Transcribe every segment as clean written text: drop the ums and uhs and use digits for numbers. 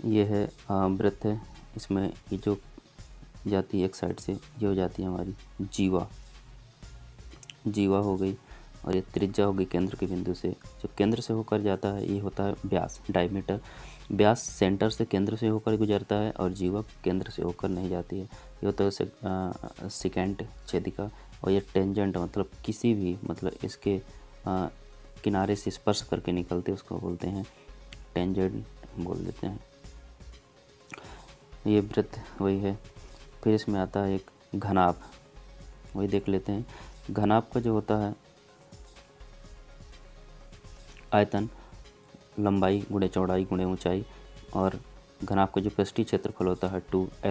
ये है वृत्त है। इसमें ये जो जाती है एक साइड से, ये हो जाती है हमारी जीवा, जीवा हो गई। और ये त्रिज्या हो गई केंद्र के बिंदु से। जो केंद्र से होकर जाता है ये होता है व्यास, डायमीटर। व्यास सेंटर से केंद्र से होकर गुजरता है और जीवा केंद्र से होकर नहीं जाती है। ये होता है सेकेंड छेदिका। और ये टेंजेंट मतलब किसी भी मतलब इसके किनारे से स्पर्श करके निकलते उसको बोलते हैं टेंजेंट बोल देते हैं। ये वृत्त वही है। फिर इसमें आता है एक घनाभ, वही देख लेते हैं। घनाभ का जो होता है आयतन, लंबाई गुणे चौड़ाई गुणे ऊंचाई। और घनाभ का जो पृष्ठीय क्षेत्रफल होता है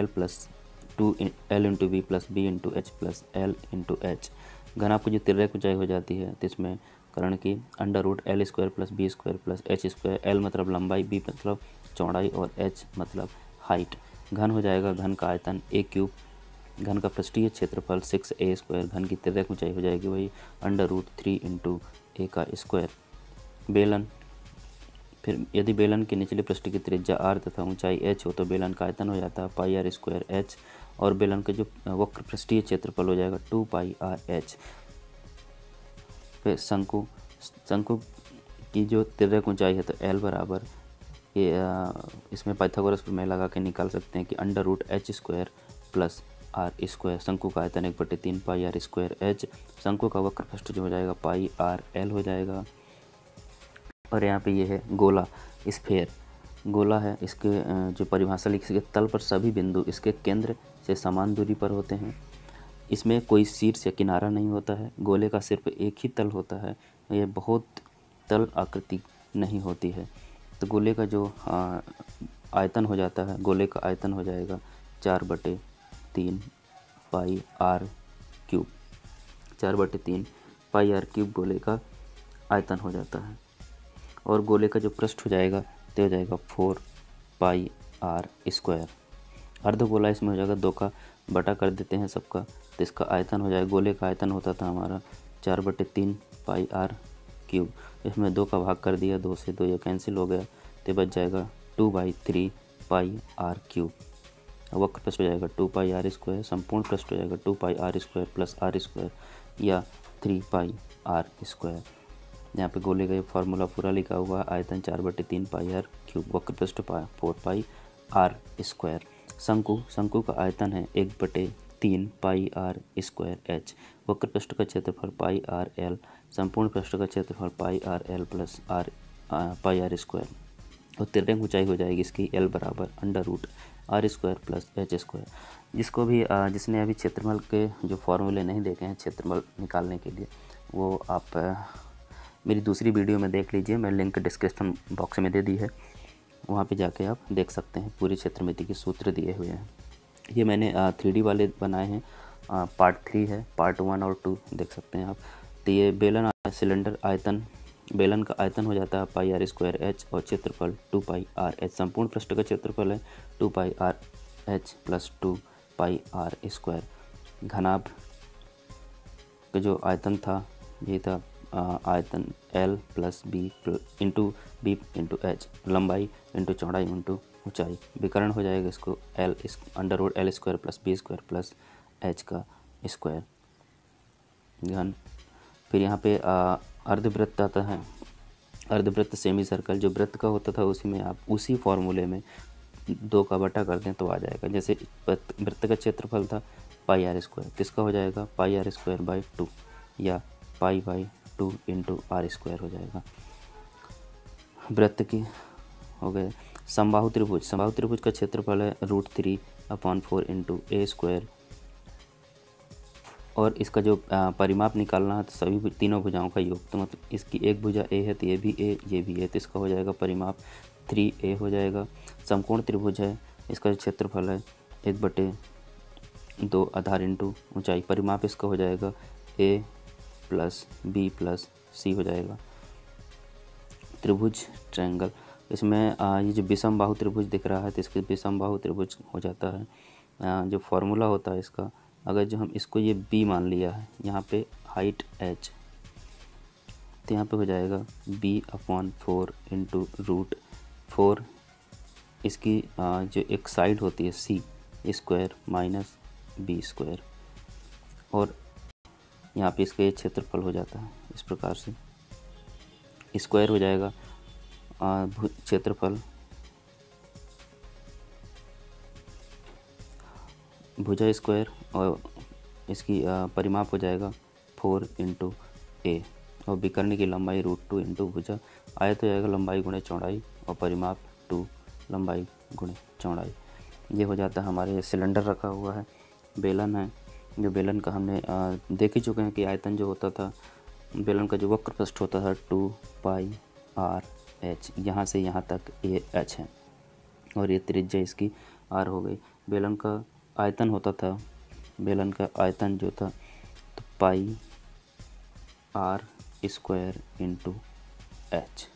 2L into B plus B into H plus L into H. घनाभ की जो तिर्यक ऊंचाई हो जाती है तो इसमें कर्ण की √L² plus B square plus H square. L मतलब लंबाई, बी मतलब चौड़ाई और एच मतलब हाइट। घन हो जाएगा घन का आयतन A³। घन का पृष्ठीय क्षेत्रफल 6A²। घन की तिर्यक ऊंचाई हो जाएगी वही √3 इंटू ए का स्क्वायर। बेलन, फिर यदि बेलन के निचले पृष्ठ की त्रिज्या r तथा ऊंचाई h हो तो बेलन का आयतन हो जाता है πr² h। और बेलन का जो वक्र पृष्ठीय क्षेत्रफल हो जाएगा 2πr/h। फिर शंकु, शंकु की जो तिर्यक ऊंचाई है तो l बराबर ये इसमें पाइथागोरस प्रमेय लगा के निकाल सकते हैं कि √h² प्लस r²। शंकु का आयतन 1/3 πr² h। शंकु का वक्र पृष्ठ जो हो जाएगा πrl हो जाएगा। और यहाँ पे ये है गोला, स्फेयर। गोला है, इसके जो परिभाषा लिखी, इसके तल पर सभी बिंदु इसके केंद्र से समान दूरी पर होते हैं। इसमें कोई शीर्ष या किनारा नहीं होता है। गोले का सिर्फ एक ही तल होता है। यह बहुत तल आकृति नहीं होती है। तो गोले का जो आयतन हो जाता है, गोले का आयतन हो जाएगा 4/3 πr³ 4/3 πr³ गोले का आयतन हो जाता है। और गोले का जो पृष्ठ हो जाएगा तो हो जाएगा 4πr²। अर्धगोला इसमें हो जाएगा, 2 का बटा कर देते हैं सबका तो इसका आयतन हो जाएगा, गोले का आयतन होता था हमारा 4/3 πr³। इसमें 2 का भाग कर दिया, 2 से 2 ये कैंसिल हो गया तो बच जाएगा 2/3 πr³। वक्र पृष्ठ हो जाएगा 2πr²। संपूर्ण पृष्ठ हो जाएगा 2πr² प्लस r² या 3πr²। यहाँ पे गोले का ये फार्मूला पूरा लिखा हुआ है। आयतन 4/3 πr³, वक्र पृष्ठ 4πr²। शंकु, शंकु का आयतन है 1/3 πr² h। वक्र पृष्ठ का क्षेत्रफल πrl। संपूर्ण पृष्ठ का क्षेत्रफल πrl प्लस πr²। और तिर्यक ऊंचाई हो जाएगी इसकी l बराबर √r² प्लस h²। जिसको भी जिसने अभी क्षेत्रफल के जो फॉर्मूले नहीं देखे हैं क्षेत्रफल निकालने के लिए, वो आप मेरी दूसरी वीडियो में देख लीजिए। मैं लिंक डिस्क्रिप्शन बॉक्स में दे दी है, वहाँ पे जाके आप देख सकते हैं। पूरी क्षेत्रमिति के सूत्र दिए हुए हैं। ये मैंने 3D वाले बनाए हैं। पार्ट 3 है, पार्ट 1 और 2 देख सकते हैं आप। तो ये बेलन सिलेंडर आयतन, बेलन का आयतन हो जाता है πr² h और क्षेत्रफल 2πr h। संपूर्ण पृष्ठ का क्षेत्रफल है 2πr h प्लस 2πr²। घनाभ का जो आयतन था ये था आयतन L plus B into H. लंबाई इंटू चौड़ाई इंटू ऊंचाई। विकर्ण हो जाएगा इसको √L² plus b² plus h का स्क्वायर। घन। फिर यहाँ पे अर्धवृत्त आता है। अर्धवृत्त सेमी सर्कल जो वृत्त का होता था उसी में आप उसी फॉर्मूले में 2 का बटा कर दें तो आ जाएगा। जैसे वृत्त का क्षेत्रफल था πr², किसका हो जाएगा πr²/2 या π/2 इंटू r² हो जाएगा। वृत्त की हो गए। समबाहु त्रिभुज, समबाहु त्रिभुज का क्षेत्रफल है √3/4 इंटू a²। और इसका जो परिमाप निकालना है तो सभी तीनों भुजाओं का योग, तो मतलब इसकी एक भुजा a है तो ये भी a ये भी a, तो इसका हो जाएगा परिमाप 3a हो जाएगा। समकोण त्रिभुज है, इसका जो क्षेत्रफल है 1/2 आधार इंटू ऊंचाई। परिमाप इसका हो जाएगा a plus b plus c हो जाएगा। त्रिभुज ट्रायंगल, इसमें ये जो विषम बाहु त्रिभुज दिख रहा है तो इसके विषम बाहु त्रिभुज हो जाता है। जो फॉर्मूला होता है इसका, अगर जो हम इसको ये b मान लिया है, यहाँ पे हाइट h, तो यहाँ पे हो जाएगा b/4 इंटू √4 इसकी जो एक साइड होती है C square minus B square, और यहाँ पे इसका ये क्षेत्रफल हो जाता है इस प्रकार से, स्क्वायर हो जाएगा क्षेत्रफल भुजा स्क्वायर, और इसकी परिमाप हो जाएगा 4 इंटू ए, और विकर्ण की लंबाई √2 इंटू भुजा, आयत हो जाएगा लंबाई गुणे चौड़ाई और परिमाप 2 लंबाई गुणे चौड़ाई। ये हो जाता है हमारे सिलेंडर रखा हुआ है, बेलन है, जो बेलन का हमने देख ही चुके हैं कि आयतन जो होता था बेलन का जो वक्र पृष्ठ होता था 2πr/h, यहाँ से यहाँ तक ये h है और ये त्रिज्या इसकी r हो गई। बेलन का आयतन होता था, बेलन का आयतन जो था तो πr² इंटू h।